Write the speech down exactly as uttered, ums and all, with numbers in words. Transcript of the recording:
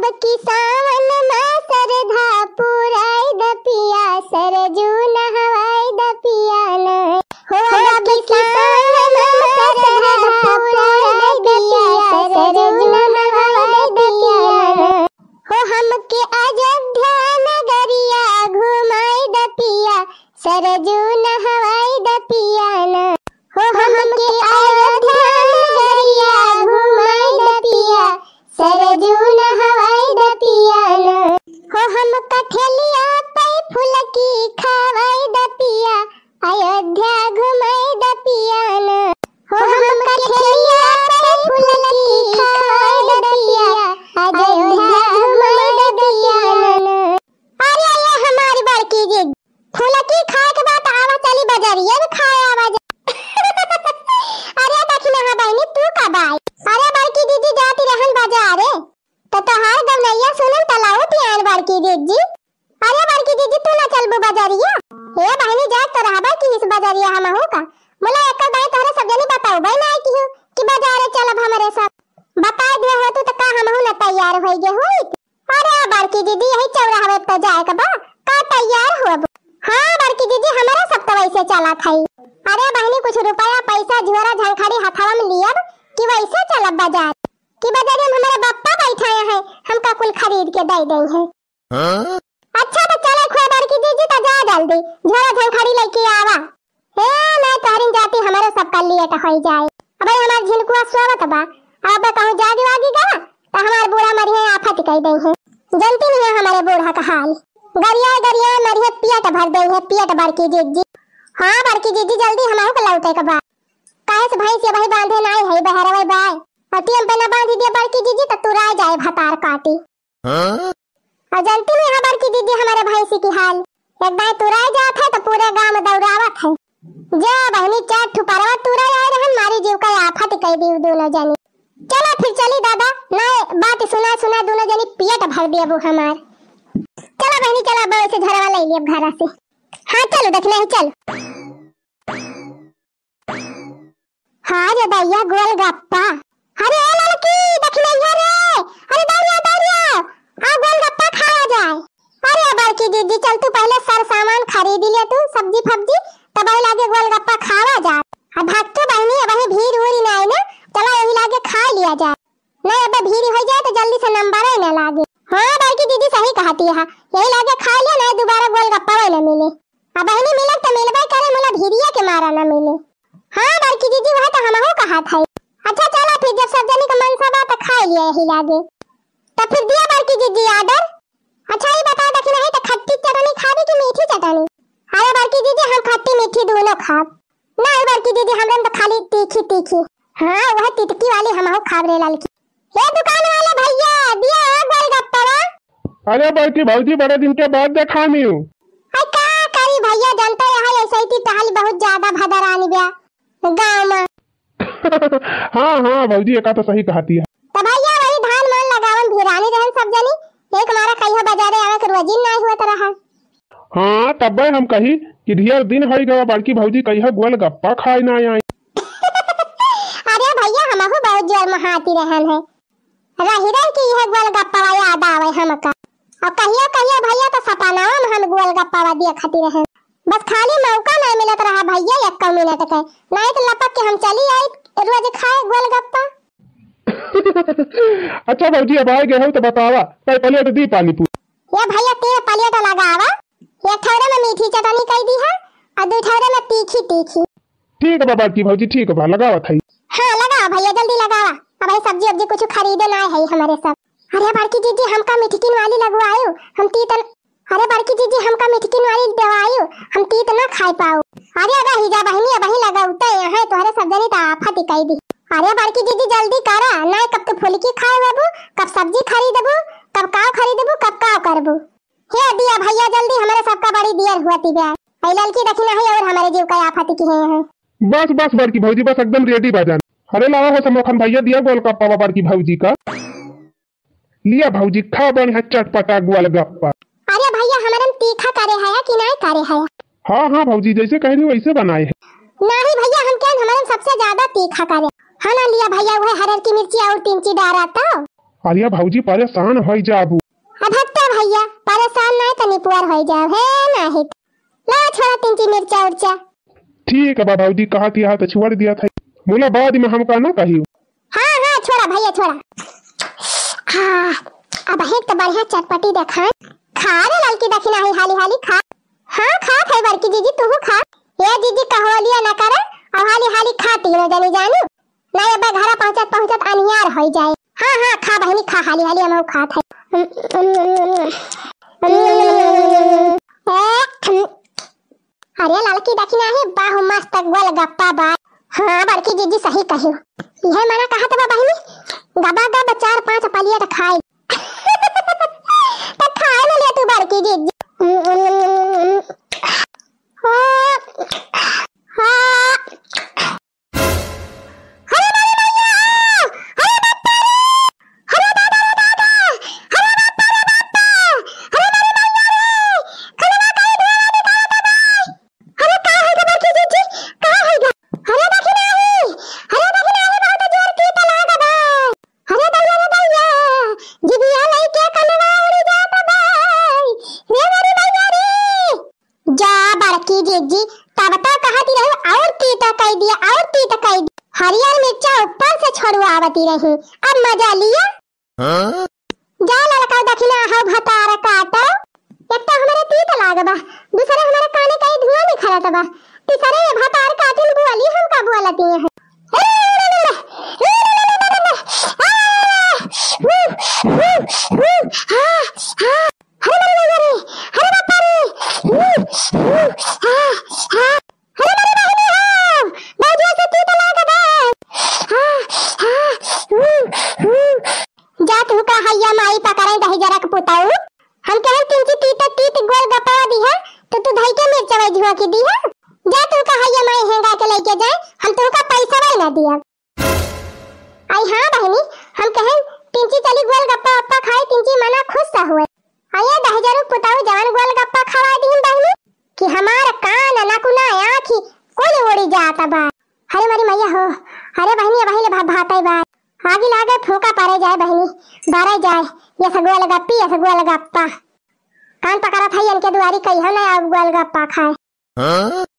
अब की सावन में सरधा पुराई द पिया सरजू नहवाई द पिया न हो अब की सावन में सरधा पुराई द पिया सरजू नहवाई द पिया न हो हमके अयोध्या नगरिया घुमाई द पिया सरजू नहवाई द पिया न हो हमके अयोध्या नगरिया घुमाई द पिया सरजू नहवाई द पिया न हो हम कठलिया पे फुलकी खवाई द पिया अयोध्या घुमाई द पिया न हो हम कठलिया पे फुलकी खवाई द पिया अयोध्या घुमाई द पिया न अरे ये हमारी बड़की जी फुलकी खाए के बाद आवा चली बजरिया में खाए आवा अरे देखी ना बहनी तू कब आई अरे बड़की दीदी जाती रहन बाजार तो तोहार गवनैया सुनन तलाऊ पियान बड़की दीदी अरे बड़की दीदी तू ना चलबू बाजारिया हे बहनी जा तो रहबा कि इस बाजारिया हम हो का मोला एक बार तोहरे सब जनी बताऊ भाई ना कि हो कि बाजार चलब हमरे सब बता दे हो तू तो का हम हो ना तैयार होई गे होई अरे बड़की दीदी यही चौराहे पे जाए के बा का तैयार होब हां बड़की दीदी हमारा सब तो वैसे चला थई अरे बहनी कुछ रुपया पैसा झोरा झंखड़ी हथवा में लियब कि वैसे चलब बाजार कि बाजार में हमारे बाप्पा बैठा है हमका कुल खरीद के दे दे है हाँ? अच्छा तो चले खोए बड़की दीदी तो जा जल्दी झोरा झंखड़ी लेके आवा हे मैं तोहरिन जाती हमारे सब कर लिए तो होई जाए अबे हमार झिनकुआ सोवत बा अब कहूं जागी वागी गा तो हमार बूढ़ा मरिए आफत कह दे है जनती नहीं है हमारे बूढ़ा का हाल गरिया गरिया मरिए पियट भर दे है पियट बड़की दीदी हां बड़की दीदी जल्दी हमहु के लौटे के बा काहे से भाई से भाई बांधे नहीं है बहरवे बाय हटियम पे ना बांधी दे बड़की दीदी तो तुरा जाए भतार काटी हां अजंती में है बड़की दीदी हमारे भैंसी की हाल एक बार तुरा जात है तो पूरे गांव में दौड़ावत है जा बहनी चार ठुपरवा तुरा आए रहन मारी जीव का आफत कह दी दोनों जनी चलो फिर चली दादा ना बात सुना सुना दोनों जनी पियट भर दिया वो हमार चलो बहनी चला बाव से झरवा ले लिया घर से हां चलो देखना है चल हां रे भैया गोलगप्पा अरे ए लड़की देखना है रे अरे दौड़िया दौड़िया आ गोलगप्पा खाया जाए अरे बड़की दीदी चल तू पहले सर सामान खरीद ले तू सब्जी फब्जी तब आई लागे गोलगप्पा खावा जा अब भाग तो बहनी अब ही भीड़ उड़ी ना है ना चलो यही लागे खा लिया जाए नहीं अब भीड़ हो जाए तो जल्दी से नंबर ही ना लागे हां बड़की दीदी सही कहती है यही लागे खा लिया ना दोबारा गोलगप्पा ना मिले अब बहनी मिले तो मिलबे करे मोला भीड़िया के मारा ना मिले हां बड़की दीदी वह तो हमहु कहा था अच्छा चलो फिर जब सब जनी का मन सब तो खा लिया यही लागे तो फिर दिया बड़की दीदी ऑर्डर अच्छा ये बता दे नहीं तो खट्टी चटनी खाबी कि मीठी चटनी अरे बड़की दीदी हम खट्टी मीठी दोनों खाब नहीं बड़की दीदी हमरे तो खाली तीखी तीखी हां वह तितकी वाली हमहु खाब रे ललकी ये दुकान वाले भैया दिया गोलगप्पा अरे बड़की भौजी बड़े दिन के बाद देखा मी हूं आई का करी भैया जानते है ऐसे ही टहल बहुत ज्यादा भदरानी बिया गांव में हां हां भौजी एका तो सही कहती है तो भैया वही धान मान लगावन भिरानी रहन सब जनी एक मारा कहियो बाजारे आवे के रोजिन नहीं हुआ तरह हां तब हम कही कि ढेर दिन होई गवा बड़की भौजी कहियो गोलगप्पा खाए ना आई अरे भैया हमहु बहुत जोर महाती रहन है रही रही कि यह गोलगप्पा याद आवे हमका और कहियो कहियो भैया तो सपनावा में हम गोलगप्पा दिया खाती रहन बस खाली मौका नहीं मिलत रहा भैया एक मिनट के नहीं तो लपक के हम चली आई रोज खाए गोलगप्पा अच्छा भौजी अब आए गए हो तो बतावा पहले प्लेट दी पानी पूरी ये भैया तेरे प्लेट लगावा एक थोड़े में मीठी चटनी कह दी है और दो थोड़े में तीखी तीखी ठीक है बाबा की भौजी ठीक है लगावा थई हां लगाओ भैया जल्दी लगावा अब भाई सब्जी सब्जी कुछ खरीदे ना है हमारे सब अरे बड़की दीदी हमका मिठकिन वाली लगवायो हम तीत अरे बड़की दीदी हमका मिठकिन वाली दवायो हम तीत ना खाई पाओ अरे अगर हिजा बहनी वही लगाउते है तोहरे सब जनी त आफत कह दी अरे बड़की दीदी जल्दी करा ना कब तो फुलकी खाए बाबू कब सब्जी खरीदबू कब का खरीदबू कब का करबू हे दिया भैया जल्दी हमारे सबका बड़ी देर हुआती बे आई लड़की देखना है और हमारे जीव का आफत की है बस बस बड़की भौजी बस एकदम रेडी बाजान अरे लावा हो समोखन भैया दिया गोलगप्पा बड़की भौजी का लिया भौजी खा बन है चटपटा गोलगप्पा अरे भैया हमारे तीखा करे है कि नहीं करे है हाँ हाँ भौजी जैसे कह रही वैसे बनाए है नहीं भैया हम क्या हमारे सबसे ज्यादा तीखा करे हाँ ना लिया भैया वो हरर की मिर्ची और तीन ची डारा था अरे भौजी परेशान हो जाबू। अब हत्ता भैया परेशान नहीं तो निपुआर हो जाओ है नहीं ला छोड़ा तिंची मिर्चा उर्चा। ठीक है बा भौजी कहा थी तो छोड़ दिया था बोला बाद में हम कहना कही। हाँ हाँ छोड़ा भैया छोड़ा। हाँ अब एक तो बढ़िया चटपटी देखा खा रे लड़की दखिना ही हाली हाली खा। हाँ खा थे बड़की जीजी तू खा ये जीजी कहवलिया न करे और हाली हाली खा तीनों जनी जानू नहीं अब घर पहुंचत पहुंचत अनियार हो जाए। हाँ हाँ खा बहनी खा हाली हाली हम खा थे। अरे लड़की दखिना ही बाहु मस्त गोल गप्पा बा। हाँ बड़की जीजी सही कही यह मना कहा था बहनी गबा गब चार पांच पलिया खाए तो खाए ना ले तू बड़की जीजी। जीजी तब तक कहती रही और तीता कह दिया और तीता कह दिया हरियर मिर्चा ऊपर से छोड़वावती रही अब मजा लिया। हाँ? जा लड़का दखिना हो भतारा काटा एक तो हमारे तीता लागबा दूसरा हमारे काने का धुआं निखरत बा तीसरे ये भतार काटिल बुआली हम का बुआलती है। जा तू का हैया माई पकड़े दही जरा के पुताऊ हम कहल तिंची तीत तीत गोल गप्पा दी है तो तू दही के मिर्च वही धुआ की दी है। जा तू का हैया माई हेंगा के लेके जाए हम तू का पैसा वही ना दिया। आई हां बहनी हम कहल तिंची चली गोल गप्पा अप्पा खाए तिंची मना खुश सा हुए आया दही जरा पुताऊ जवान गोल गप्पा खवा दी बहनी कि हमार कान नकुना आंखी कोई उड़ी जाता बा। अरे मारी मैया हो अरे बहनी बहनी भात भाताई बा आगे लागे फूका पारे जाए बहनी बारे जाए ये सगोल गप्पी ये सगोल गप्पा कान पकड़ा था इनके दुआरी कही है ना गोल गप्पा खाए। हाँ?